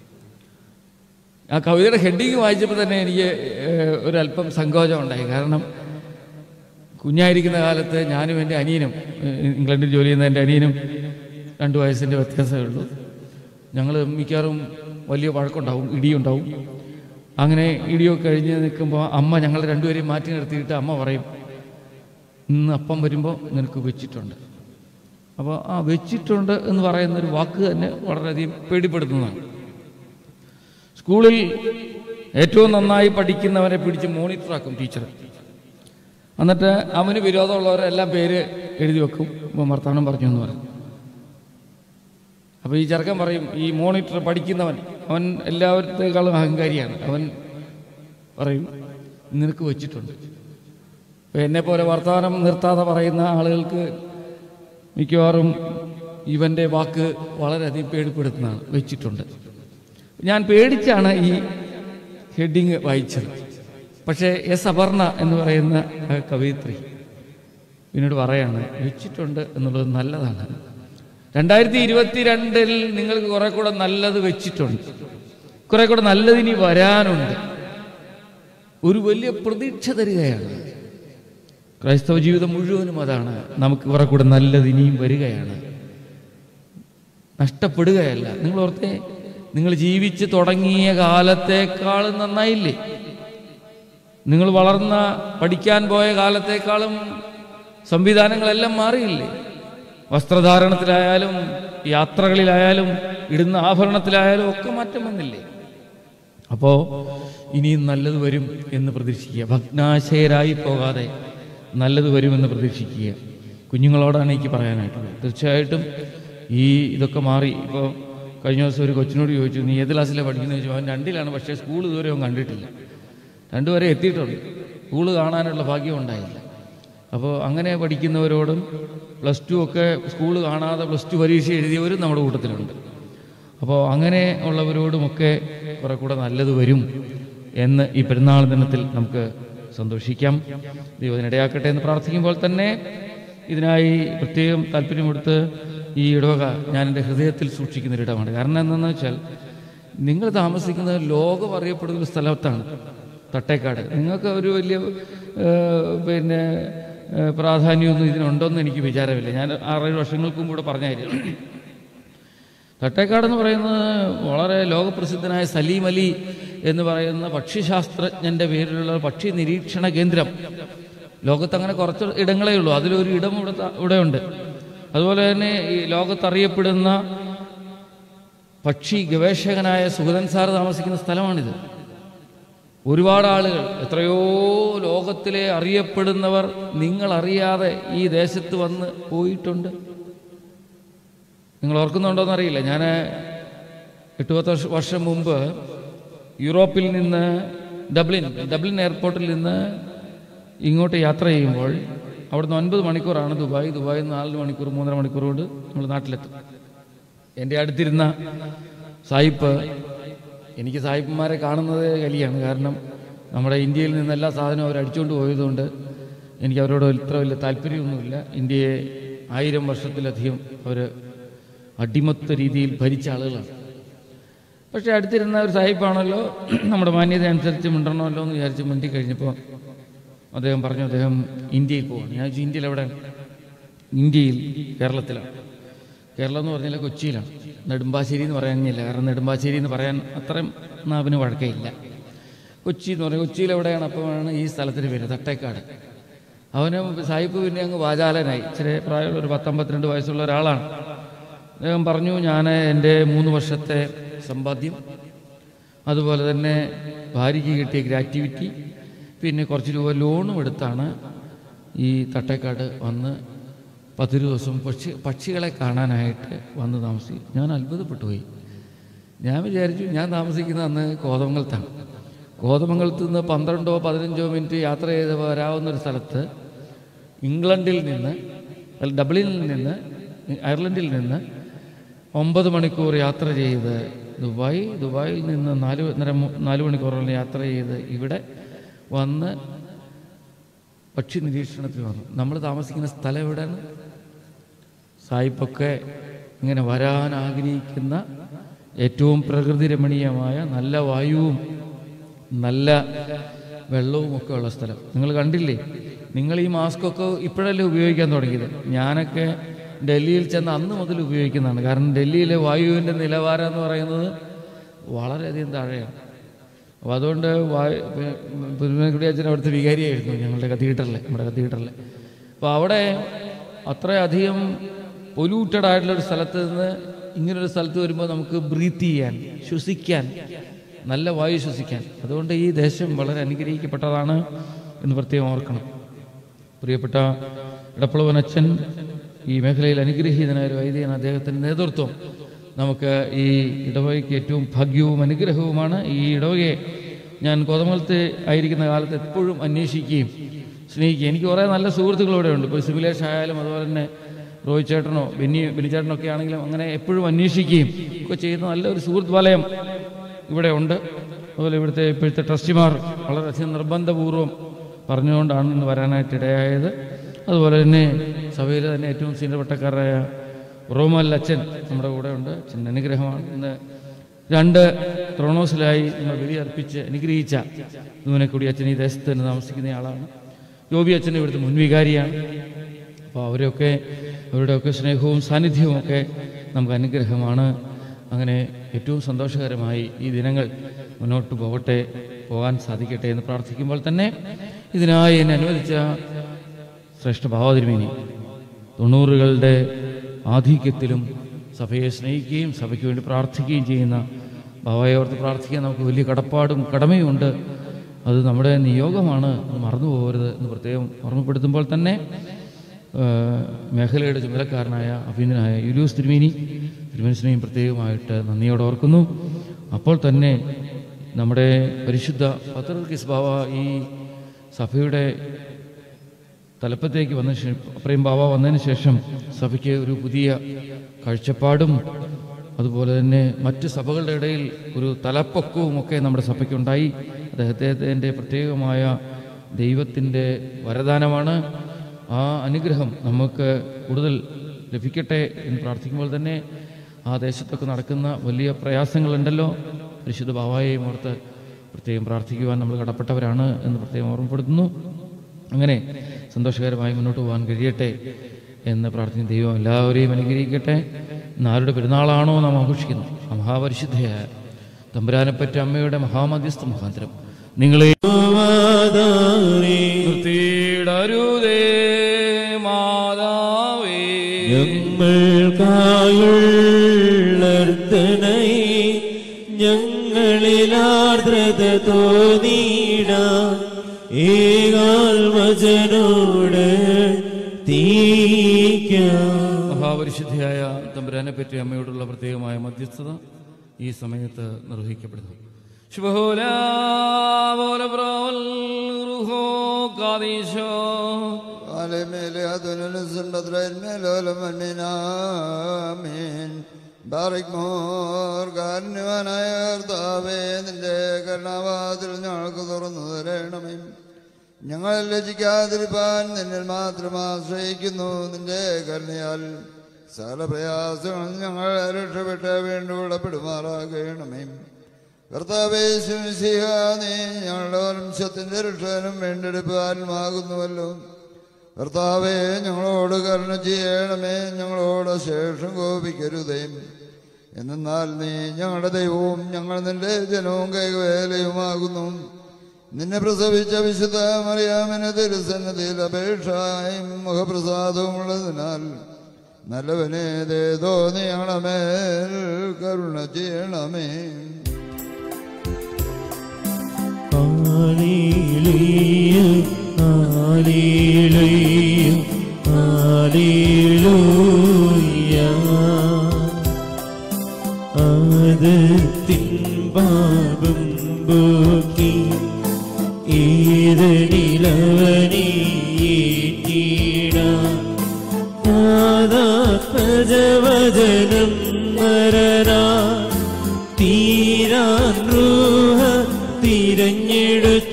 ആ കവിതയുടെ ഹെഡിങ് വായിച്ചപ്പോൾ തന്നെ എനിക്ക് ഒരല്പം സങ്കോചം ഉണ്ടായി. കാരണം കുഞ്ഞായിരിക്കുന്ന കാലത്ത് ഞാനും എൻ്റെ അനിയനും, ഇംഗ്ലണ്ടിൽ ജോലി ചെയ്യുന്ന എൻ്റെ അനിയനും രണ്ട് വയസ്സിൻ്റെ വ്യത്യാസമേ ഉള്ളൂ. ഞങ്ങൾ മിക്കവാറും വലിയ വഴക്കുണ്ടാവും, ഇടിയുണ്ടാവും. അങ്ങനെ ഇടിയൊക്കെ കഴിഞ്ഞ് നിൽക്കുമ്പോൾ അമ്മ ഞങ്ങൾ രണ്ടുപേരെയും മാറ്റി നിർത്തിയിട്ട് അമ്മ പറയും, ഇന്ന് അപ്പം വരുമ്പോൾ നിനക്ക് വെച്ചിട്ടുണ്ട്. അപ്പോൾ ആ വെച്ചിട്ടുണ്ട് എന്ന് പറയുന്നൊരു വാക്ക് തന്നെ വളരെയധികം പേടിപ്പെടുത്തുന്നതാണ്. സ്കൂളിൽ ഏറ്റവും നന്നായി പഠിക്കുന്നവരെ പിടിച്ച് മോണിറ്ററാക്കും ടീച്ചർ. എന്നിട്ട് അവന് വിരോധമുള്ളവരെല്ലാം പേര് എഴുതി വെക്കും. ഇപ്പം വർത്തമാനം പറഞ്ഞു എന്ന് പറയും. അപ്പോൾ ഈ ചെറുക്കൻ പറയും, ഈ മോണിറ്റർ പഠിക്കുന്നവൻ അവൻ എല്ലാവരത്തേക്കാളും അഹങ്കാരിയാണ്. അവൻ പറയും നിനക്ക് വെച്ചിട്ടുണ്ട്. അപ്പോൾ എന്നെപ്പോലെ വർത്തമാനം നിർത്താതെ പറയുന്ന ആളുകൾക്ക് മിക്കവാറും ഇവൻ്റെ വാക്ക് വളരെയധികം പേടിപ്പെടുത്തുന്നതാണ്, വെച്ചിട്ടുണ്ട്. ഞാൻ പേടിച്ചാണ് ഈ ഹെഡിങ് വായിച്ചത്. പക്ഷേ എസ് അപർണ എന്ന് പറയുന്ന കവയിത്രി പിന്നീട് പറയാണ്, വെച്ചിട്ടുണ്ട് എന്നുള്ളത് നല്ലതാണ്. രണ്ടായിരത്തി ഇരുപത്തി രണ്ടിൽ നിങ്ങൾക്ക് കുറെ കൂടെ നല്ലത് വെച്ചിട്ടുണ്ട്, കുറെ കൂടെ നല്ലതിനി വരാനുണ്ട്. ഒരു വലിയ പ്രതീക്ഷ തരികയാണ്. ക്രൈസ്തവ ജീവിതം മുഴുവനും അതാണ്. നമുക്ക് കുറെ കൂടെ നല്ലത് ഇനിയും വരികയാണ്, നഷ്ടപ്പെടുകയല്ല. നിങ്ങൾ ഓർത്തേ, നിങ്ങൾ ജീവിച്ച് തുടങ്ങിയ കാലത്തേക്കാളും നന്നായില്ലേ? നിങ്ങൾ വളർന്ന പഠിക്കാൻ പോയ കാലത്തേക്കാളും സംവിധാനങ്ങളെല്ലാം മാറിയില്ലേ? വസ്ത്രധാരണത്തിലായാലും യാത്രകളിലായാലും ഇടുന്ന ആഭരണത്തിലായാലും ഒക്കെ മാറ്റം വന്നില്ലേ? അപ്പോൾ ഇനിയും നല്ലത് വരും എന്ന് പ്രതീക്ഷിക്കുക. ഭഗ്നാശയരായി പോകാതെ നല്ലത് വരുമെന്ന് പ്രതീക്ഷിക്കുക. കുഞ്ഞുങ്ങളോടാണ് എനിക്ക് പറയാനായിട്ടുള്ളത്. തീർച്ചയായിട്ടും ഈ ഇതൊക്കെ മാറി. ഇപ്പോൾ കഴിഞ്ഞ ദിവസം ഒരു കൊച്ചിനോട് ചോദിച്ചു, നീ ഏത് ക്ലാസ്സിലാണ് പഠിക്കുന്നത് ചോദിച്ചു. അവൻ രണ്ടിലാണ്, പക്ഷേ സ്കൂൾ ഇതുവരെ അവൻ കണ്ടിട്ടില്ല. രണ്ടുവരെ എത്തിയിട്ടുണ്ട്, സ്കൂള് കാണാനുള്ള ഭാഗ്യം ഉണ്ടായില്ല. അപ്പോൾ അങ്ങനെ പഠിക്കുന്നവരോടും പ്ലസ് ടു ഒക്കെ സ്കൂള് കാണാതെ പ്ലസ് ടു പരീക്ഷ എഴുതിയവരും നമ്മുടെ കൂട്ടത്തിലുണ്ട്. അപ്പോൾ അങ്ങനെ ഉള്ളവരോടുമൊക്കെ കുറെ കൂടെ നല്ലത് വരും എന്ന് ഈ പെരുന്നാൾ ദിനത്തിൽ നമുക്ക് സന്തോഷിക്കാം. ദൈവം ഇതിനിടയാക്കട്ടെ എന്ന് പ്രാർത്ഥിക്കുമ്പോൾ തന്നെ ഇതിനായി പ്രത്യേകം താല്പര്യമെടുത്ത് ഈ ഇടവക ഞാൻ എൻ്റെ ഹൃദയത്തിൽ സൂക്ഷിക്കുന്നൊരിടമാണ്. കാരണം എന്താണെന്ന് വെച്ചാൽ, നിങ്ങൾ താമസിക്കുന്നത് ലോകം അറിയപ്പെടുന്ന ഒരു സ്ഥലത്താണ്, തട്ടേക്കാട്. നിങ്ങൾക്ക് ഒരു വലിയ പിന്നെ പ്രാധാന്യമൊന്നും ഇതിനുണ്ടോയെന്ന് എനിക്ക് വിചാരമില്ല. ഞാൻ ആറേഴ് വർഷങ്ങൾക്കും കൂടെ പറഞ്ഞായിരുന്നു. തട്ടേക്കാടെന്ന് പറയുന്നത് വളരെ ലോകപ്രസിദ്ധനായ സലീം അലി എന്ന് പറയുന്ന പക്ഷിശാസ്ത്രജ്ഞൻ്റെ പേരിലുള്ള പക്ഷി നിരീക്ഷണ കേന്ദ്രം. ലോകത്ത് അങ്ങനെ കുറച്ച് ഇടങ്ങളേ ഉള്ളൂ, അതിലൊരു ഇടം ഇവിടെ ഇവിടെ ഉണ്ട്. അതുപോലെ തന്നെ ഈ ലോകത്തറിയപ്പെടുന്ന പക്ഷി ഗവേഷകനായ സുഗതൻ സാർ താമസിക്കുന്ന സ്ഥലമാണിത്. ഒരുപാട് ആളുകൾ, എത്രയോ ലോകത്തിലെ അറിയപ്പെടുന്നവർ നിങ്ങളറിയാതെ ഈ ദേശത്ത് വന്ന് പോയിട്ടുണ്ട്. നിങ്ങൾ ഓർക്കുന്നുണ്ടോയെന്നറിയില്ല. ഞാൻ എട്ട് പത്ത് വർഷം വർഷം മുമ്പ് യൂറോപ്പിൽ നിന്ന് ഡബ്ലിൻ ഡബ്ലിൻ എയർപോർട്ടിൽ നിന്ന് ഇങ്ങോട്ട് യാത്ര ചെയ്യുമ്പോൾ അവിടുന്ന് ഒൻപത് മണിക്കൂറാണ് ദുബായ്. ദുബായിൽ നാല് മണിക്കൂർ മൂന്നര മണിക്കൂർ കൊണ്ട് നമ്മൾ നാട്ടിലെത്തും. എൻ്റെ അടുത്തിരുന്ന സായിപ്പ്, എനിക്ക് സായിപ്പന്മാരെ കാണുന്നത് കലിയാണ്. കാരണം നമ്മുടെ ഇന്ത്യയിൽ നിന്ന് എല്ലാ സാധനവും അവർ അടിച്ചുകൊണ്ട് പോയതുകൊണ്ട് എനിക്ക് അവരോട് ഇത്ര വലിയ താല്പര്യമൊന്നുമില്ല. ഇന്ത്യയെ ആയിരം വർഷത്തിലധികം അവർ അടിമത്ത രീതിയിൽ ഭരിച്ച ആളുകളാണ്. പക്ഷേ അടുത്തിരുന്ന ഒരു സാഹിബാണല്ലോ, നമ്മുടെ മാന്യത അനുസരിച്ച് മിണ്ടണമല്ലോ എന്ന് വിചാരിച്ച് മിണ്ടി കഴിഞ്ഞപ്പോൾ അദ്ദേഹം പറഞ്ഞു, അദ്ദേഹം ഇന്ത്യയിൽ പോവാണ്. ഞാൻ ചോദിച്ചു, ഇന്ത്യയിൽ എവിടെയാണ്? ഇന്ത്യയിൽ കേരളത്തിലാണ്. കേരളം എന്ന് പറഞ്ഞാൽ കൊച്ചിയിലാണ്. നെടുമ്പാശ്ശേരി എന്ന് പറയാനില്ല, കാരണം നെടുമ്പാശ്ശേരി എന്ന് പറയാൻ അത്രയും നാവിന് വഴക്കയില്ല. കൊച്ചി എന്ന് പറഞ്ഞാൽ കൊച്ചിയിൽ എവിടെയാണ്? അപ്പോഴാണ് ഈ സ്ഥലത്തിന് പേര് തട്ടേക്കാട്. അവന് സായിപ്പ് പിന്നെ അങ്ങ് വാചാലനായി. ഇച്ചിരി പ്രായമുള്ള ഒരു പത്തൊമ്പത്തിരണ്ട് വയസ്സുള്ള ഒരാളാണ്. അദ്ദേഹം പറഞ്ഞു, ഞാൻ എൻ്റെ മൂന്ന് വർഷത്തെ സമ്പാദ്യം, അതുപോലെ തന്നെ ഭാര്യയ്ക്ക് കിട്ടിയ ഗ്രാറ്റുവിറ്റി, പിന്നെ കുറച്ച് രൂപ ലോണും എടുത്താണ് ഈ തട്ടേക്കാട് വന്ന് പത്ത് ദിവസം പക്ഷി പക്ഷികളെ കാണാനായിട്ട് വന്ന് താമസിക്കും. ഞാൻ അത്ഭുതപ്പെട്ടു പോയി. ഞാൻ വിചാരിച്ചു, ഞാൻ താമസിക്കുന്ന അന്ന് കോതമംഗലത്താണ്. കോതമംഗലത്ത് നിന്ന് പന്ത്രണ്ടോ പതിനഞ്ചോ മിനിറ്റ് യാത്ര ചെയ്ത് വരാവുന്നൊരു സ്ഥലത്ത് ഇംഗ്ലണ്ടിൽ നിന്ന്, ഡബ്ലിനിൽ നിന്ന്, അയർലൻഡിൽ നിന്ന് ഒമ്പത് മണിക്കൂർ യാത്ര ചെയ്ത് ദുബായ്, ദുബായിൽ നിന്ന് നാല് ഒന്നര നാല് മണിക്കൂറോളം യാത്ര ചെയ്ത് ഇവിടെ വന്ന് പക്ഷി നിരീക്ഷണത്തിൽ വന്നു. നമ്മൾ താമസിക്കുന്ന സ്ഥലം എവിടെയാണ്? സായിപ്പൊക്കെ ഇങ്ങനെ വരാൻ ആഗ്രഹിക്കുന്ന ഏറ്റവും പ്രകൃതി രമണീയമായ നല്ല വായുവും നല്ല വെള്ളവും ഒക്കെ ഉള്ള സ്ഥലം. നിങ്ങൾ കണ്ടില്ലേ? നിങ്ങൾ ഈ മാസ്കൊക്കെ ഇപ്പോഴല്ലേ ഉപയോഗിക്കാൻ തുടങ്ങിയത്. ഞാനൊക്കെ ഡൽഹിയിൽ ചെന്ന് അന്ന് മുതൽ ഉപയോഗിക്കുന്നതാണ്. കാരണം ഡൽഹിയിലെ വായുവിൻ്റെ നിലവാരം എന്ന് പറയുന്നത് വളരെയധികം താഴെയാണ്. അപ്പോൾ അതുകൊണ്ട് പുതുമേക്കുടി അച്ഛൻ അവിടുത്തെ വികാരിയായിരുന്നു ഞങ്ങളുടെ കത്തീഡ്രലിൽ, നമ്മുടെ കത്തീഡ്രലിൽ. അപ്പോൾ അവിടെ അത്രയധികം പൊല്യൂട്ടഡ് ആയിട്ടുള്ളൊരു സ്ഥലത്ത് നിന്ന് ഇങ്ങനൊരു സ്ഥലത്ത് വരുമ്പോൾ നമുക്ക് ബ്രീത്ത് ചെയ്യാൻ, ശ്വസിക്കാൻ, നല്ല വായു ശ്വസിക്കാൻ. അതുകൊണ്ട് ഈ ദേശം വളരെ അനുഗ്രഹിക്കപ്പെട്ടതാണ് എന്ന് പ്രത്യേകം ഓർക്കണം. പ്രിയപ്പെട്ട ഇടപ്പളവൻ അച്ഛൻ ഈ മേഖലയിൽ അനുഗ്രഹീതനായ ഒരു വൈദികൻ. അദ്ദേഹത്തിൻ്റെ നേതൃത്വം നമുക്ക് ഈ ഇടവകയ്ക്ക് ഏറ്റവും ഭാഗ്യവും അനുഗ്രഹവുമാണ്. ഈ ഇടവകയെ ഞാൻ കോതമംഗലത്ത് ആയിരിക്കുന്ന കാലത്ത് എപ്പോഴും അന്വേഷിക്കുകയും സ്നേഹിക്കുകയും, എനിക്ക് കുറേ നല്ല സുഹൃത്തുക്കളിവിടെ ഉണ്ട്. ഇപ്പോൾ സിവിലേഷ് ആയാലും അതുപോലെ തന്നെ റോയ് ചേട്ടനോ ബെന്നി ബെന്നിച്ചേട്ടനോ ഒക്കെ ആണെങ്കിലും അങ്ങനെ എപ്പോഴും അന്വേഷിക്കുകയും ഒക്കെ ചെയ്യുന്ന നല്ലൊരു സുഹൃത്ത് വലയം ഇവിടെ ഉണ്ട്. അതുപോലെ ഇവിടുത്തെ ഇപ്പോഴത്തെ ട്രസ്റ്റിമാർ വളരെയധികം നിർബന്ധപൂർവ്വം പറഞ്ഞുകൊണ്ടാണ് ഇന്ന് വരാനായിട്ട് ഇടയായത്. അതുപോലെ തന്നെ സഭയിൽ തന്നെ ഏറ്റവും സീനിയർപട്ടക്കാരായ റോമൽ അച്ഛൻ നമ്മുടെ കൂടെ ഉണ്ട്. അച്ഛൻ അനുഗ്രഹമാണ്. ഇന്ന് രണ്ട് ത്രോണോസിലായി നിങ്ങൾ ബലി അർപ്പിച്ച് അനുഗ്രഹിച്ച ദൂനക്കുടി അച്ഛൻ ഈ ദേശത്ത് തന്നെ താമസിക്കുന്ന ആളാണ്. ജോബി അച്ഛൻ ഇവിടുത്തെ മുൻവികാരിയാണ്. അപ്പോൾ അവരെയൊക്കെ അവരുടെയൊക്കെ സ്നേഹവും സാന്നിധ്യവും ഒക്കെ നമുക്ക് അനുഗ്രഹമാണ്. അങ്ങനെ ഏറ്റവും സന്തോഷകരമായി ഈ ദിനങ്ങൾ മുന്നോട്ട് പോകട്ടെ, പോകാൻ സാധിക്കട്ടെ എന്ന് പ്രാർത്ഥിക്കുമ്പോൾ തന്നെ ഇതിനായി എന്നെ അനുവദിച്ച ശ്രേഷ്ഠ ഭാവതിരുമേനി തൊണ്ണൂറുകളുടെ ആധിക്യത്തിലും സഭയെ സ്നേഹിക്കുകയും സഭയ്ക്ക് വേണ്ടി പ്രാർത്ഥിക്കുകയും ചെയ്യുന്ന ഭാവയെ ഓർത്ത് പ്രാർത്ഥിക്കാൻ നമുക്ക് വലിയ കടപ്പാടും കടമയുമുണ്ട്. അത് നമ്മുടെ നിയോഗമാണ്, അത് മറന്നു പോകരുത് എന്ന് പ്രത്യേകം ഓർമ്മപ്പെടുത്തുമ്പോൾ തന്നെ മേഖലയുടെ ചുമതലക്കാരനായ അഭിനന്ദനായ യൂലൂസ് തിരുമേനി തിരുമനസിനെയും പ്രത്യേകമായിട്ട് നന്ദിയോടെ ഓർക്കുന്നു. അപ്പോൾ തന്നെ നമ്മുടെ പരിശുദ്ധ പത്രോർക്കീസ് ബാവ ഈ സഭയുടെ തലപ്പത്തേക്ക് വന്ന ശേഷം, അപ്രയും ബാവ വന്നതിന് ശേഷം സഭയ്ക്ക് ഒരു പുതിയ കാഴ്ചപ്പാടും അതുപോലെ തന്നെ മറ്റ് സഭകളുടെ ഇടയിൽ ഒരു തലപ്പൊക്കവും ഒക്കെ നമ്മുടെ സഭയ്ക്കുണ്ടായി. അദ്ദേഹത്തിൻ്റെ പ്രത്യേകമായ ദൈവത്തിൻ്റെ വരദാനമാണ്. ആ അനുഗ്രഹം നമുക്ക് കൂടുതൽ ലഭിക്കട്ടെ എന്ന് പ്രാർത്ഥിക്കുമ്പോൾ തന്നെ ആ ദേശത്തൊക്കെ നടക്കുന്ന വലിയ പ്രയാസങ്ങളുണ്ടല്ലോ, പരിശുദ്ധ ബാവായെയും ഓർത്ത് പ്രത്യേകം പ്രാർത്ഥിക്കുവാൻ നമ്മൾ കടപ്പെട്ടവരാണ് എന്ന് പ്രത്യേകം ഓർമ്മപ്പെടുത്തുന്നു. അങ്ങനെ സന്തോഷകരമായി മുന്നോട്ട് പോകാൻ കഴിയട്ടെ എന്ന് പ്രാർത്ഥിക്കുന്ന ദൈവം എല്ലാവരെയും അനുഗ്രഹിക്കട്ടെ. ഇന്ന് ആരുടെ പെരുന്നാളാണോ നാം ആഘോഷിക്കുന്നത്, ആ മഹാപരിശുദ്ധയായ തമ്പുരാനെപ്പറ്റ അമ്മയുടെ മഹാമധ്യസ്ഥ മുഖാന്തരം നിങ്ങളെ നിർത്തിയിടരുതേ മാതാവേ, ഞങ്ങൾക്കായുള്ളർത്തനൈ ഞങ്ങളിലാർദ്രത തോന്നിയിട ഏകാൽ വചനോട് തീക്കാം. മഹാപരിശുദ്ധയായ തമ്പുരാനെ പറ്റി അമ്മയോടുള്ള പ്രത്യേകമായ മധ്യസ്ഥത ഈ സമയത്ത് നിർവഹിക്കപ്പെടുന്നു. നിന്റെ കരുണാവാതിൽ ഞങ്ങൾക്ക് തുറന്നു തരണമേ. ഞങ്ങൾ ലജിക്കാതിരിപ്പാൻ നിന്നിൽ മാത്രം ആശ്രയിക്കുന്നു. നിന്റെ കരുണയാൽ സകല പ്രയാസങ്ങളും ഞങ്ങൾ രക്ഷപ്പെട്ട് വീണ്ടുവിടപ്പെടുമാറാകണമേ. കർത്താവേ ശിവ, നീ ഞങ്ങളുടെ വംശത്തിന്റെ രക്ഷകനും വീണ്ടെടുപ്പാനുമാകുന്നുവല്ലോ. കർത്താവേ, ഞങ്ങളോട് കരുണ ചെയ്യണമേ, ഞങ്ങളോട് ശേഷം കോപിക്കരുതേ. എന്നാൽ നീ ഞങ്ങളുടെ ദൈവവും ഞങ്ങൾ നിന്റെ ജനവും കൈവേലയുമാകുന്നു. നിന്നെ പ്രസവിച്ച വിശുദ്ധ മറിയാമിന് തിരുസന്നിധിയിൽ അപേക്ഷയും മുഖപ്രസാദവും ഉള്ളതിനാൽ നല്ലവനെ ദേതോ നീ ഞങ്ങളുടെമേൽ കരുണ ചെയ്യണമേ. Hallelujah hallelujah hallelujah. ആദത്തിൻ പാപം പോക്കി ഈരനിലവനെ ഏറ്റിടാൻ പ്രജവചനം നരനാ തീരാൻ റൂഹ തിരഞ്ഞെടുത്ത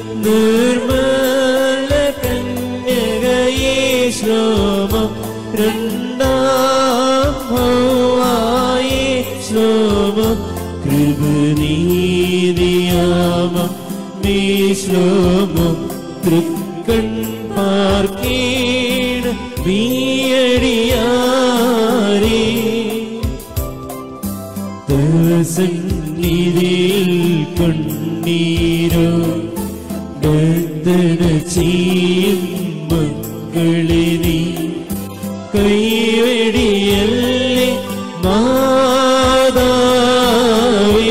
നിർമ്മല കന്യകയേ ശ്ലോമം രണ്ടാം ഹൗവായേ ശ്ലോമം കൃപനീതിയാമം നീ ശ്ലോമം തൃക്കൺ പാർക്കേണ നീയടിയാരേ സന്നിധിയിൽ കണ്ണീരോ ബന്ധന ചെയ്യും മക്കളെ നീ കൈവെടിയല്ലേ മാതാവേ.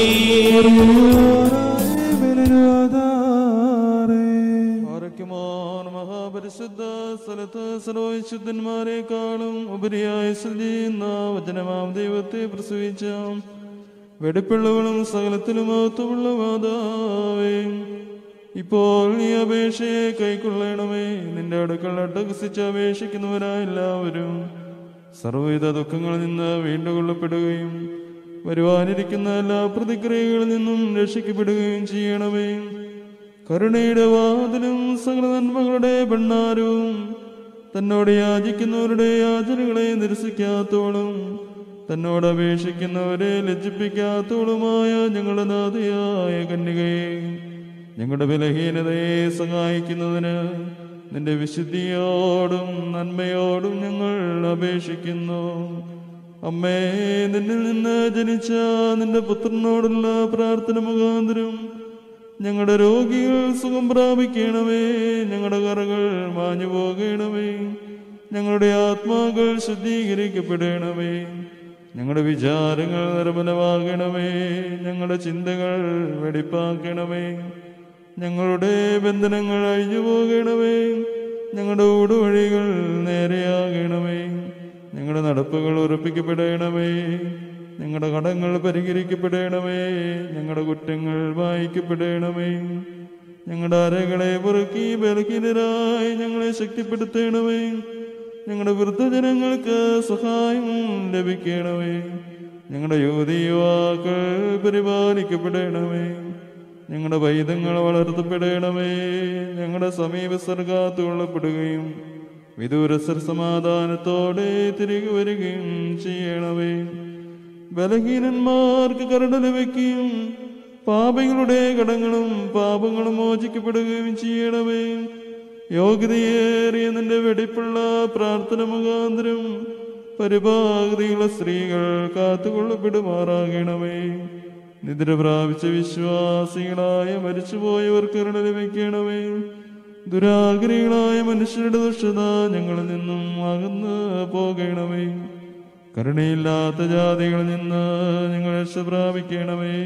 മഹാപരിശുദ്ധ സ്ഥലത്ത് സർവവിശുദ്ധന്മാരെക്കാളും ഉപരിയായി സ്ഥിതി ചെയ്യുന്ന വചനമാം ദൈവത്തെ പ്രസവിച്ച വെടിപ്പുള്ളവളും സകലത്തിലും മഹത്വമുള്ള മാതാവേ, ഇപ്പോൾ നീ അപേക്ഷയെ കൈക്കൊള്ളണമേ. നിന്റെ അടുക്കൾ അട്ടഹസിച്ച് അപേക്ഷിക്കുന്നവരായ എല്ലാവരും സർവ്വവിധ ദുഃഖങ്ങളിൽ നിന്ന് വീണ്ടുകൊള്ളപ്പെടുകയും വരുവാനിരിക്കുന്ന എല്ലാ പ്രതിക്രിയകളിൽ നിന്നും രക്ഷിക്കപ്പെടുകയും ചെയ്യണമേ. കരുണയുടെ വാതിലും സകല നന്മകളുടെ ഭണ്ഡാരവും തന്നോട് യാചിക്കുന്നവരുടെ യാചനകളെ നിരസിക്കാത്തോളും തന്നോട് അപേക്ഷിക്കുന്നവരെ ലജ്ജിപ്പിക്കാത്തോളുമായ ഞങ്ങളുടെ നാഥയായ കന്യകയെ, ഞങ്ങളുടെ ബലഹീനതയെ സഹായിക്കുന്നതിന് നിന്റെ വിശുദ്ധിയോടും നന്മയോടും ഞങ്ങൾ അപേക്ഷിക്കുന്നു. അമ്മേ, നിന്നിൽ നിന്ന് ജനിച്ച നിന്റെ പുത്രനോടുള്ള പ്രാർത്ഥന മുഖാന്തരം ഞങ്ങളുടെ രോഗികൾ സുഖം പ്രാപിക്കണമേ. ഞങ്ങളുടെ കറകൾ മാഞ്ഞു പോകണമേ. ഞങ്ങളുടെ ആത്മാക്കൾ ശുദ്ധീകരിക്കപ്പെടണമേ. ഞങ്ങളുടെ വിചാരങ്ങൾ നിർമ്മലമാകണമേ. ഞങ്ങളുടെ ചിന്തകൾ വെടിപ്പാക്കണമേ. ഞങ്ങളുടെ ബന്ധനങ്ങൾ അഴിഞ്ഞു പോകണമേ. ഞങ്ങളുടെ ഊടുവഴികൾ നേരെയാകണമേ. ഞങ്ങളുടെ നടപ്പുകൾ ഉറപ്പിക്കപ്പെടണമേ. ഞങ്ങളുടെ കടങ്ങൾ പരിഹരിക്കപ്പെടണമേ. ഞങ്ങളുടെ കുറ്റങ്ങൾ വായിക്കപ്പെടണമേ. ഞങ്ങളുടെ അരകളെ പൊറുക്കി ബലഹീനരായി ഞങ്ങളെ ശക്തിപ്പെടുത്തണമേ. ഞങ്ങളുടെ വൃദ്ധജനങ്ങൾക്ക് സഹായം ലഭിക്കണമേ. ഞങ്ങളുടെ യുവതി യുവാക്കൾ പരിപാലിക്കപ്പെടണമേ. ഞങ്ങളുടെ വൈദങ്ങൾ വളർത്തപ്പെടണമേ. ഞങ്ങളുടെ സമീപസ്ഥർ കാത്തുകൊള്ളപ്പെടുകയും വിദൂരസ്ഥർ സമാധാനത്തോടെ തിരികെ വരികയും ചെയ്യണമേ. ബലഹീനന്മാർക്ക് കരുണ ലഭിക്കുകയും പാപികളുടെ കടങ്ങളും പാപങ്ങളും മോചിക്കപ്പെടുകയും ചെയ്യണമേ. യോഗ്യതയേറിയ നിന്റെ വെടിപ്പുള്ള പ്രാർത്ഥന മുഖാന്തരം പരിപാകതയുള്ള സ്ത്രീകൾ കാത്തുകൊള്ളപ്പെടുമാറാകണമേ. നിദ്ര പ്രാപിച്ച വിശ്വാസികളായ മരിച്ചുപോയവർക്ക് കരുണ ലഭിക്കണമേ. ദുരാഗ്രഹികളായ മനുഷ്യരുടെ ദുഷ്ടത ഞങ്ങളിൽ നിന്നും അകന്ന് പോകണമേ. കരുണയില്ലാത്ത ജാതികളിൽ നിന്ന് ഞങ്ങൾ രക്ഷ പ്രാപിക്കണമേ.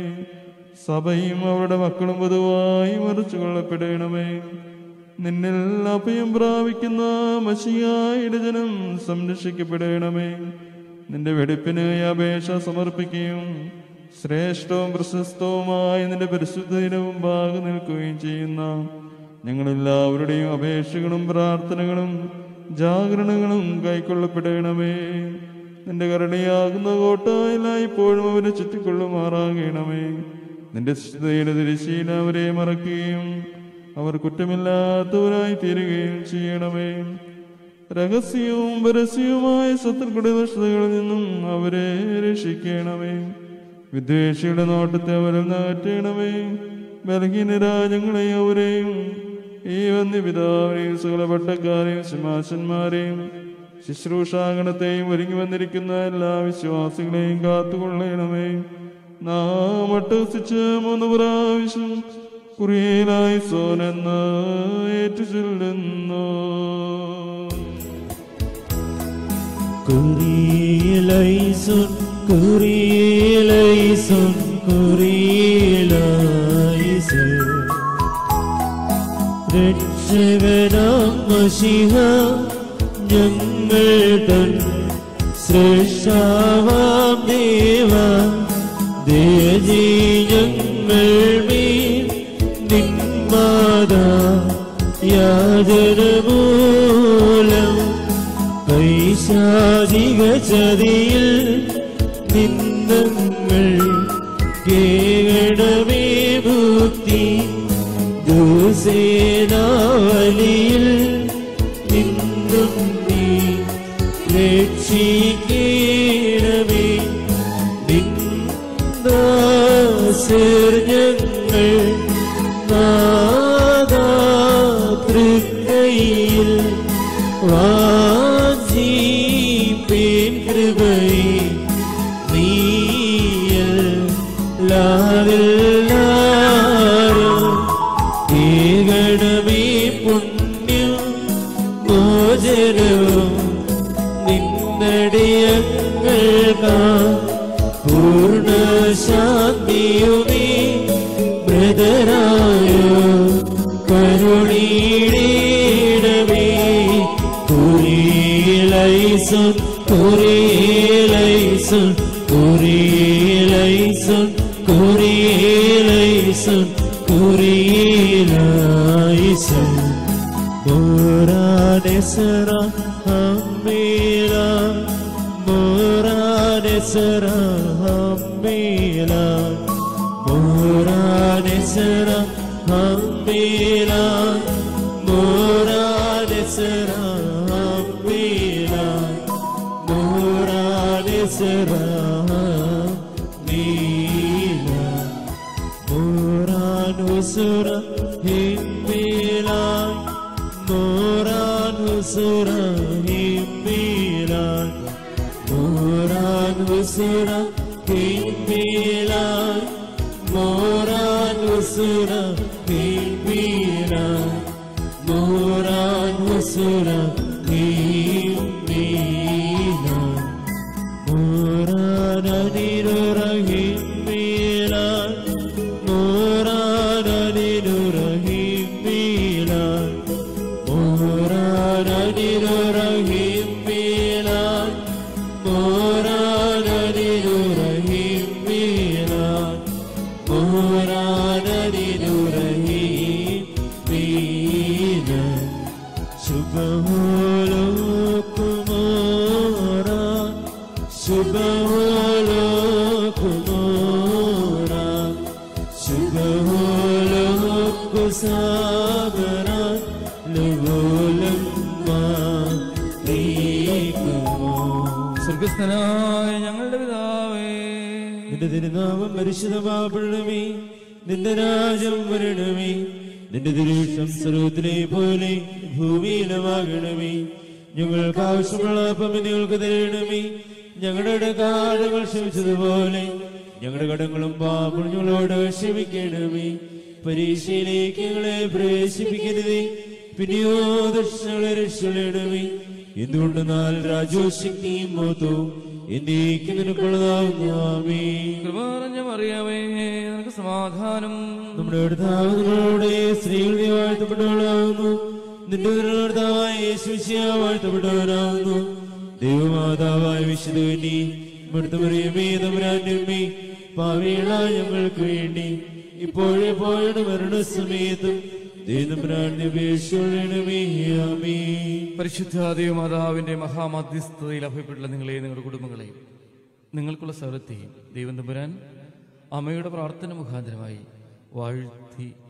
സഭയും അവരുടെ മക്കളും പൊതുവായി മറിച്ചു കൊള്ളപ്പെടണമേ. നിന്നിൽ അഭയം പ്രാപിക്കുന്ന മശിഹായുടെ ജനം സംരക്ഷിക്കപ്പെടണമേ. നിന്റെ വെടിപ്പിന് അപേക്ഷ സമർപ്പിക്കുകയും ശ്രേഷ്ഠവും പ്രശസ്തവുമായ നിന്റെ പരിശുദ്ധ ദിനവും ഭാഗ നിൽക്കുകയും ചെയ്യുന്ന ഞങ്ങളെല്ലാവരുടെയും അപേക്ഷകളും പ്രാർത്ഥനകളും ജാഗരണങ്ങളും കൈക്കൊള്ളപ്പെടണമേ. നിന്റെ കരുണയാകുന്ന കോട്ടായി ഇപ്പോഴും അവരെ ചുറ്റിക്കൊള്ളുമാറാകണമേ. നിന്റെ ശുദ്ധയുടെ തിരശ്ശീല അവരെ മറക്കുകയും അവർ കുറ്റമില്ലാത്തവരായി തീരുകയും ചെയ്യണമേ. രഹസ്യവും പരസ്യവുമായ ശത്രുക്കളുടെ ദുഷ്ടതകളിൽ നിന്നും അവരെ രക്ഷിക്കണമേ. വിദ്വേഷിയുടെ നോട്ടത്തെ അവരിൽ നാറ്റണമേ. ബലഹീനരാജങ്ങളെ അവരെയും ഈ വന്യപിതാവിനെയും സകല പട്ടക്കാരെയും സിംഹാസന്മാരെയും ശുശ്രൂഷാഗണത്തെയും ഒരുങ്ങി വന്നിരിക്കുന്ന എല്ലാ വിശ്വാസികളെയും കാത്തുകൊള്ളണമേ. നാം അട്ടഹസിച്ച് മൂന്ന് പ്രാവശ്യം കുറിയേലായി സോനെന്ന് ഏറ്റു ചൊല്ലുന്നു. കുറിയേലൈസോൻ കുറിയേലൈസോൻ കുറിയേലൈസോൻ രക്ഷകനാം മശിഹ ഞങ്ങൾ തൻ ശ്രേഷ്ഠാവാം ദേവ ദേജി ഞങ്ങൾ മേൽ നിന്മാതാ യാചനമൂലം പൈശാചിക ചതിയിൽ നിന്നങ്ങൾ കേണമേ മുക്തി ദുസേനാവലിയിൽ നിന്നും നീ രക്ഷിക്കണമേ. നിന്ദാസർ ഞങ്ങൾ നാദാ തൃക്കൈയിൽ വാഞ്ചിപ്പേൻ കൃപയെ നീയല്ലാതെല്ലാരും ഏകണമേ പുണ്യം മോചനവും നിന്നടിയങ്ങൾക്കാ പൂർണ്ണ ശാന്തിയുമേ ബ്രദരായോ കരുണീടമേ. കുറിയേലൈസോൻ കുറിയേലൈസോൻ കുറിയേലൈസോൻ കുറിയേലൈസോൻ കുറിയേലൈസോൻ മോറാനെസറ ഹമ്മേല മോറാനെസറ ഹമ്മേല മോറാനെസറ ഹമ്മേല മോറാനെസറ ഹമ്മേല മോറാനെസറ ഹമ്മേല മോറാനുസറ ഹിമ്മേല മോറാനുസറ ഹിമ്മേല മോറാനുസറ ഹിമ്മേല മോറാനുസറ ഹിമ്മേല മോറാനുസറ ഹിമ്മേല മോറാനനിരുറ ഹിമ്മേല മോറാനനിരുറ ഹിമ്മേല മോറാനനിരുറ ഹിമ്മേല മോറാനനിരുറ ഹിമ്മേല മോറാനനിരുറ ഹിമ്മേല ശുഭഹോലോ കുമോര ശുഭഹോലോ കുമോര ശുഭഹോലോ കുസാഗര സ്വർഗസ്ഥനായ ഞങ്ങളുടെ പിതാവേ, നിന്റെ തിരുനാമം പരിശുദ്ധമാകണമേ. നിന്റെ രാജ്യം വരണമേ. നിന്റെ തിരുവിഷ്ടം സർവ്വത്തിലെ പോലെ ഭൂമിയിലുമാകണമേ. ഞങ്ങൾക്ക് ആവശ്യമുള്ള അപ്പം ഞങ്ങൾക്ക് തരണമേ. ഞങ്ങളുടെ കടങ്ങൾ ക്ഷമിച്ചതുപോലെ ഞങ്ങളുടെ കടങ്ങളും പാപങ്ങളും ഞങ്ങളോട് ക്ഷമിക്കണമേ. പരീക്ഷയിലേക്ക് ഞങ്ങളെ പ്രവേശിപ്പിക്കരുതേ, പിന്നെയോ ദുഷ്ടങ്ങളെ രക്ഷിക്കണമേ. എന്തുകൊണ്ടെന്നാൽ രാജ്യവും ശക്തിയും മഹത്വവും എന്നേക്കും നിനക്കുള്ളതാകുന്നു. ആമേൻ. കൃപ നിറഞ്ഞ മറിയമേ, നിനക്ക് സമാധാനം. നമ്മുടെ കർത്താവിനോടെ സ്ത്രീകൾ നീ വാഴ്ത്തപ്പെട്ടവളാകുന്നു. നിന്റെ കർത്താവായ യേശു മിശിഹാ വാഴ്ത്തപ്പെട്ടവനാകുന്നു. ദൈവമാതാവായ വിശുദ്ധ കന്യകേ, ഇവിടുത്തെ മറിയമേ തമ്പുരാന്റെ അമ്മേ, പാപികളായ ഞങ്ങൾക്ക് വേണ്ടി ഇപ്പോഴെപ്പോഴും മരണസമയത്തും ദൈവതമ്പുരാന്റെ അപേക്ഷിക്കണമേ. ആമേൻ. പരിശുദ്ധ ദൈവമാതാവിന്റെ മഹാമധ്യസ്ഥതയിൽ അഭയപ്പെട്ടുള്ള നിങ്ങളെയും നിങ്ങളുടെ കുടുംബങ്ങളെയും നിങ്ങൾക്കുള്ള സകലത്തെയും ദൈവം തമ്പുരാൻ അമ്മയുടെ പ്രാർത്ഥന മുഖാന്തരമായി വാഴ്ത്തി